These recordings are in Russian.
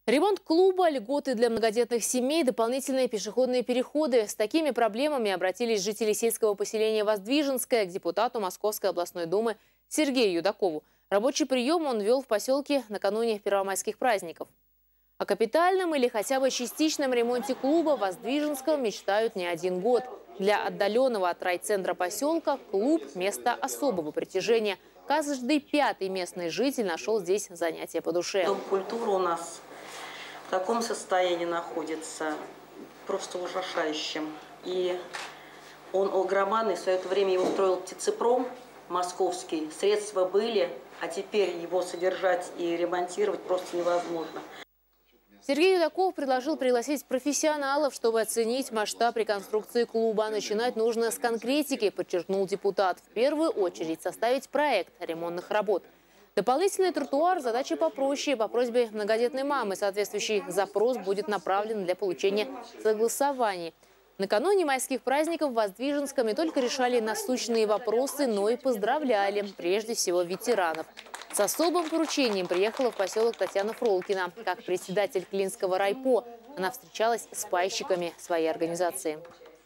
Ремонт клуба, льготы для многодетных семей, дополнительные пешеходные переходы. С такими проблемами обратились жители сельского поселения Воздвиженское к депутату Московской областной думы Сергею Юдакову. Рабочий прием он вел в поселке накануне первомайских праздников. О капитальном или хотя бы частичном ремонте клуба в Воздвиженском мечтают не один год. Для отдаленного от райцентра поселка клуб – место особого притяжения. Каждый пятый местный житель нашел здесь занятие по душе. Дом культуры у нас в таком состоянии находится, просто ужасающим. И он громадный, в свое время его строил птицепром московский. Средства были, а теперь его содержать и ремонтировать просто невозможно. Сергей Юдаков предложил пригласить профессионалов, чтобы оценить масштаб реконструкции клуба. Начинать нужно с конкретики, подчеркнул депутат. В первую очередь составить проект ремонтных работ. Дополнительный тротуар – задача попроще. По просьбе многодетной мамы соответствующий запрос будет направлен для получения согласований. Накануне майских праздников в Воздвиженском не только решали насущные вопросы, но и поздравляли, прежде всего, ветеранов. С особым поручением приехала в поселок Татьяна Фролкина. Как председатель Клинского райпо, она встречалась с пайщиками своей организации.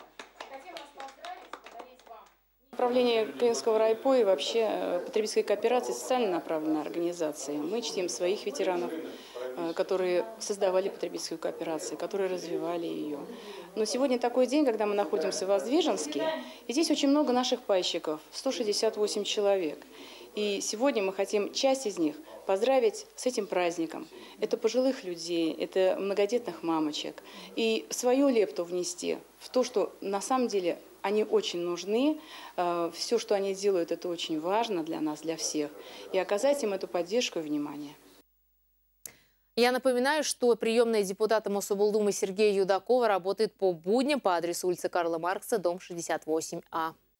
Управление Клинского райпо и вообще потребительской кооперации социально направленная организация. Мы чтим своих ветеранов, которые создавали потребительскую кооперацию, которые развивали ее. Но сегодня такой день, когда мы находимся в Воздвиженске, и здесь очень много наших пайщиков, 168 человек. И сегодня мы хотим часть из них поздравить с этим праздником. Это пожилых людей, это многодетных мамочек. И свою лепту внести в то, что на самом деле они очень нужны. Все, что они делают, это очень важно для нас, для всех. И оказать им эту поддержку и внимание. Я напоминаю, что приемная депутата Мособлдумы Сергея Юдакова работает по будням по адресу улица Карла Маркса, дом 68А.